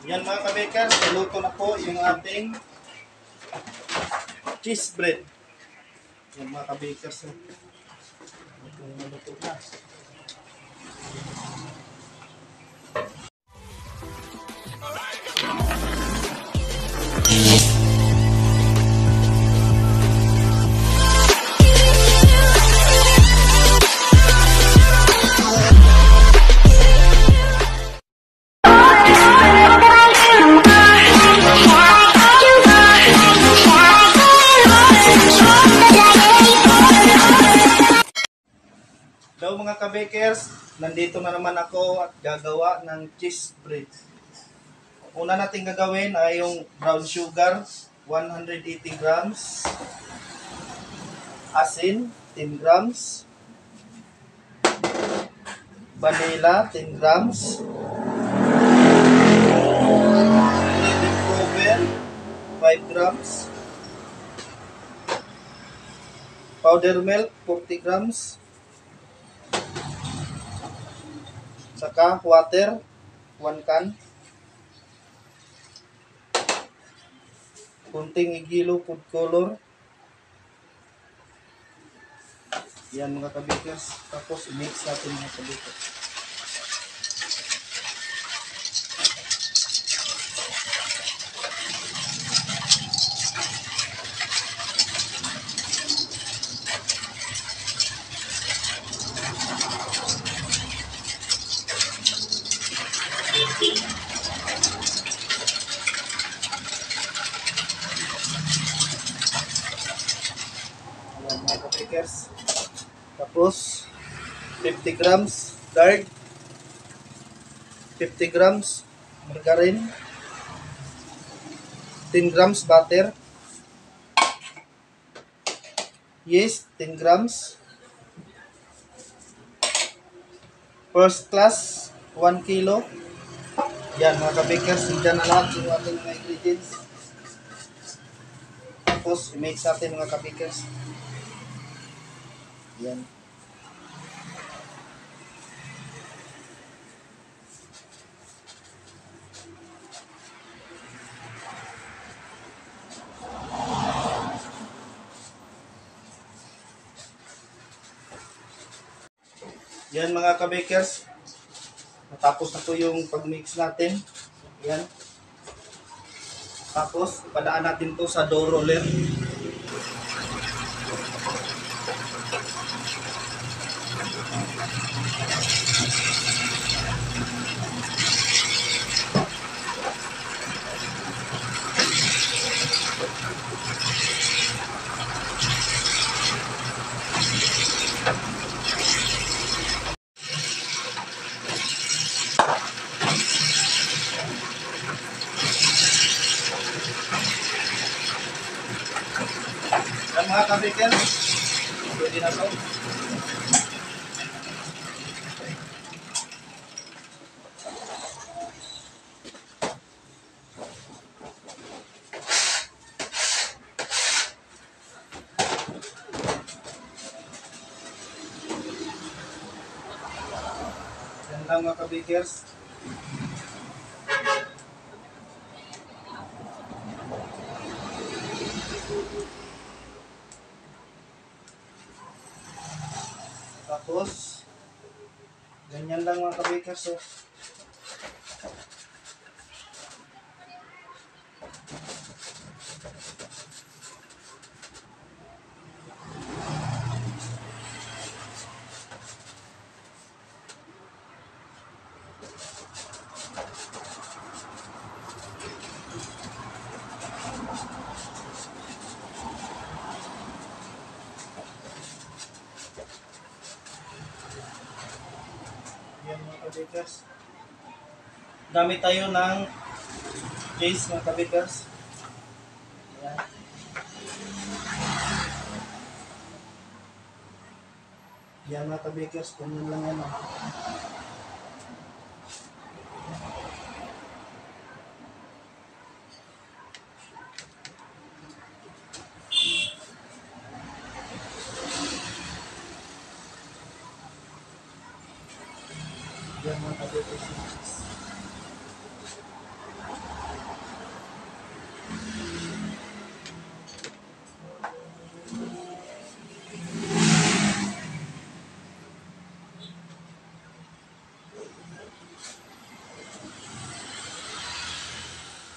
Yan mga kabakers, niluto na po yung ating cheese bread. Yan mga kabakers. Niluto na. Hello mga kabakers, nandito na naman ako at gagawa ng cheese bread. Una natin gagawin ay yung brown sugar, 180 grams, asin, 10 grams, vanilla, 10 grams, kneading clover, 5 grams, powder milk, 40 grams, saka water, 1 can, kunting igilo food color. Yan mga kabakers, tapos i-mix natin mga kabakers. Ayan mga kabakers. Tapos 50 grams lard, 50 grams margarine, 10 grams butter, yeast 10 grams, first class 1 kilo. Yan mga kabakers, dyan na lahat yung ating mga ingredients. Tapos i-mix natin mga kabakers. Yan. Yan mga kabakers. Natapos na po yung pag-mix natin. Yan. Tapos padaan natin to sa dough roller. Yan mga kabakers, pwede na to. Yan lang mga kabakers. Tapos, ganyan lang mga kabakers. Oh. Yan mga kabakers. Gamit tayo ng cheese mga kabakers. Ayan. Yan mga kabakers, ganyan lang yan. Yan mga kabakers.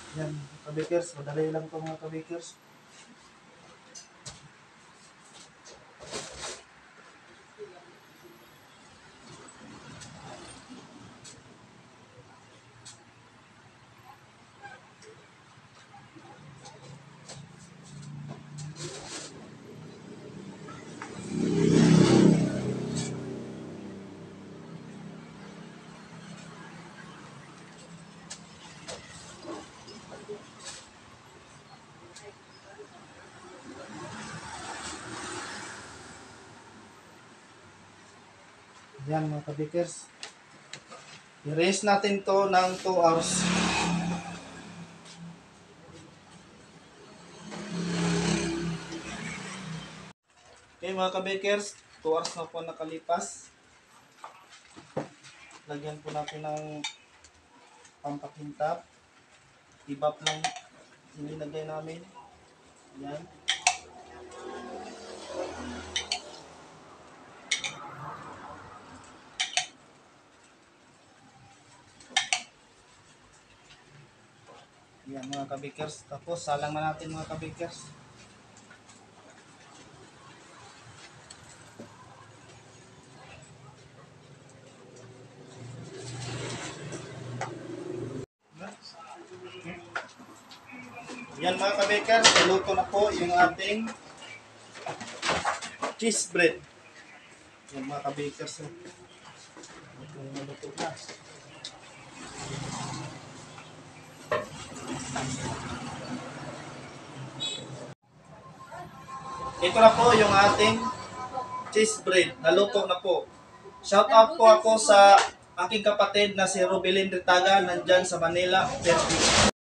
Yan, kabakers, madali lang to mga kabakers. Yan mga kabakers. I-rest natin to ng 2 hours. Okay mga kabakers, 2 hours na po nakalipas. Lagyan po natin ng pampakintab. Ibap lang inilagay namin. Yan. Yan mga kabakers. Tapos salang na natin mga kabakers. Yan mga kabakers, niluto na po yung ating cheese bread. Yan mga kabakers. Niluto na. Ito na po yung ating cheese bread. Naluto na po. Shout out po ako sa aking kapatid na si Robelin Ritaga nandyan sa Manila.